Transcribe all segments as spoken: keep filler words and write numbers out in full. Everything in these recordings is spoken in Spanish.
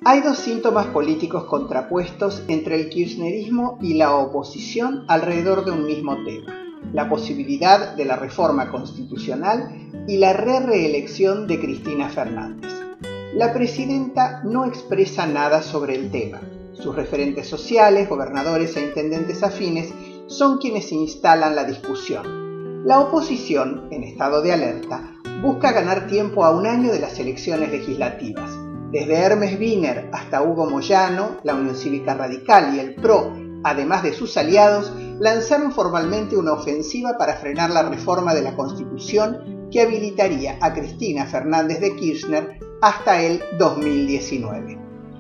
Hay dos síntomas políticos contrapuestos entre el kirchnerismo y la oposición alrededor de un mismo tema: la posibilidad de la reforma constitucional y la re-reelección de Cristina Fernández. La presidenta no expresa nada sobre el tema. Sus referentes sociales, gobernadores e intendentes afines son quienes instalan la discusión. La oposición, en estado de alerta, busca ganar tiempo a un año de las elecciones legislativas. Desde Hermes Wiener hasta Hugo Moyano, la Unión Cívica Radical y el P R O, además de sus aliados, lanzaron formalmente una ofensiva para frenar la reforma de la Constitución que habilitaría a Cristina Fernández de Kirchner hasta el dos mil diecinueve.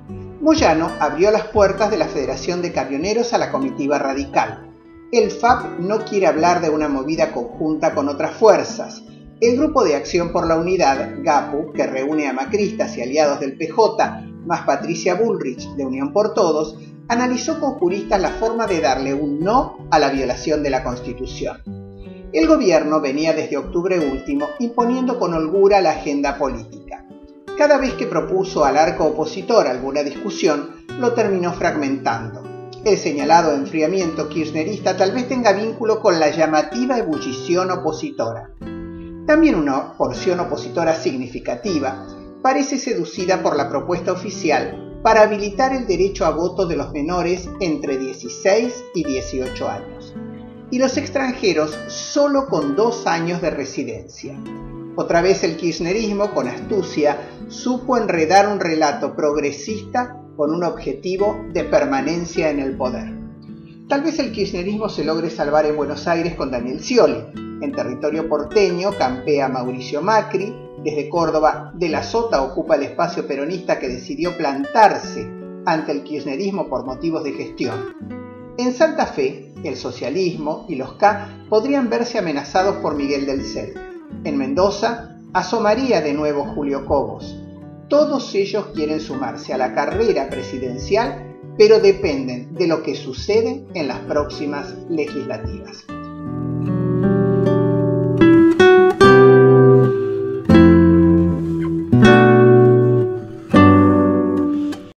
Moyano abrió las puertas de la Federación de Camioneros a la comitiva radical. El F A P no quiere hablar de una movida conjunta con otras fuerzas. El Grupo de Acción por la Unidad, GAPU, que reúne a macristas y aliados del P J, más Patricia Bullrich de Unión por Todos, analizó con juristas la forma de darle un no a la violación de la Constitución. El gobierno venía desde octubre último imponiendo con holgura la agenda política. Cada vez que propuso al arco opositor alguna discusión, lo terminó fragmentando. El señalado enfriamiento kirchnerista tal vez tenga vínculo con la llamativa ebullición opositora. También una porción opositora significativa parece seducida por la propuesta oficial para habilitar el derecho a voto de los menores entre dieciséis y dieciocho años, y los extranjeros solo con dos años de residencia. Otra vez el kirchnerismo, con astucia, supo enredar un relato progresista con un objetivo de permanencia en el poder. Tal vez el kirchnerismo se logre salvar en Buenos Aires con Daniel Scioli. En territorio porteño campea Mauricio Macri. Desde Córdoba, De la Sota ocupa el espacio peronista que decidió plantarse ante el kirchnerismo por motivos de gestión. En Santa Fe, el socialismo y los K podrían verse amenazados por Miguel del Cel. En Mendoza, asomaría de nuevo Julio Cobos. Todos ellos quieren sumarse a la carrera presidencial, pero dependen de lo que sucede en las próximas legislativas.